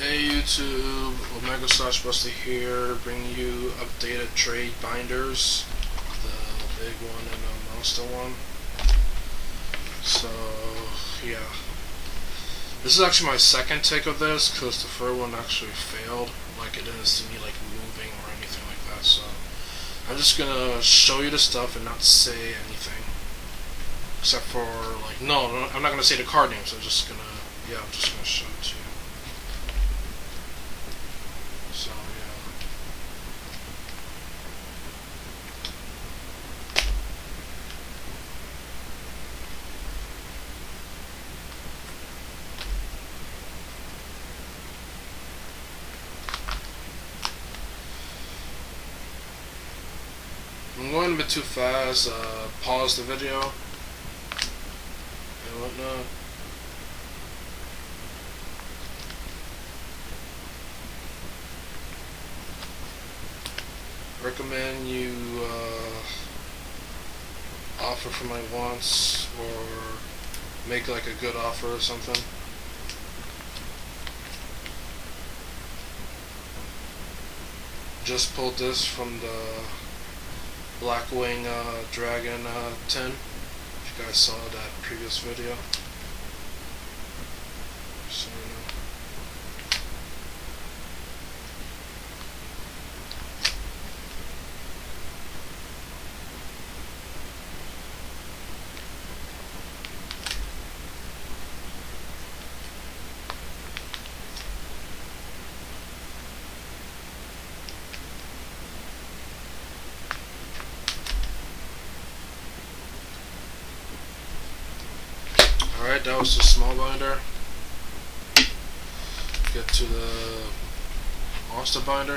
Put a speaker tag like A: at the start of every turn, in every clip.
A: Hey YouTube, Omega Slash Buster here, bringing you updated trade binders, the big one and the monster one. So yeah, this is actually my second take of this because the first one actually failed. Like, it didn't see me like moving or anything like that. So I'm just gonna show you the stuff and not say anything, except for like no, I'm not gonna say the card names. I'm just gonna show it to you. So yeah. I'm going a bit too fast. Pause the video and whatnot. Recommend you offer for my wants or make like a good offer or something. Just pulled this from the Blackwing Dragon 10. If you guys saw that previous video. So, alright, that was the small binder. Get to the monster binder.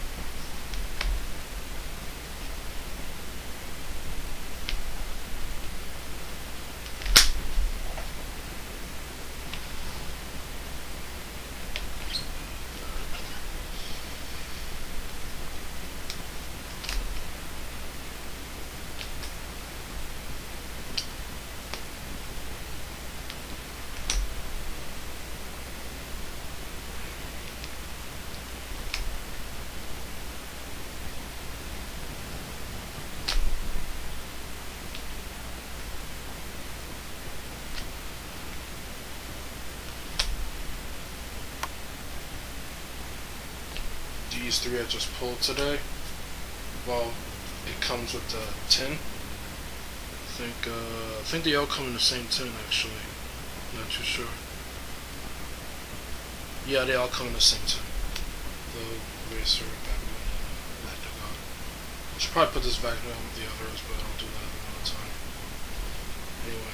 A: These three I just pulled today. Well, it comes with the tin. I think they all come in the same tin actually. Not too sure. Yeah, they all come in the same tin. The Racer, Batman, and Batman. I should probably put this back down with the others, but I'll do that another time. Anyway.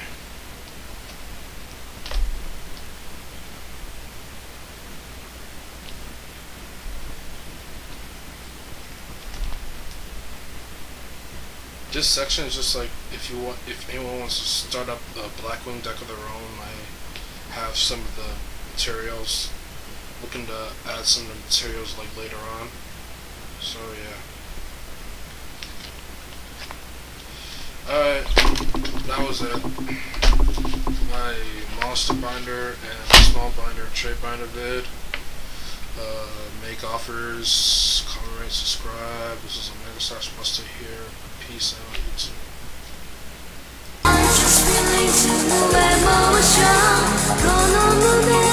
A: This section is just like if anyone wants to start up a Blackwing deck of their own. I have some of the materials. Looking to add some of the materials like later on. So yeah. Alright, that was it. My monster binder and small binder and trade binder vid. Make offers, comment, subscribe. This is Omega Slash Buster here. Peace out, YouTube.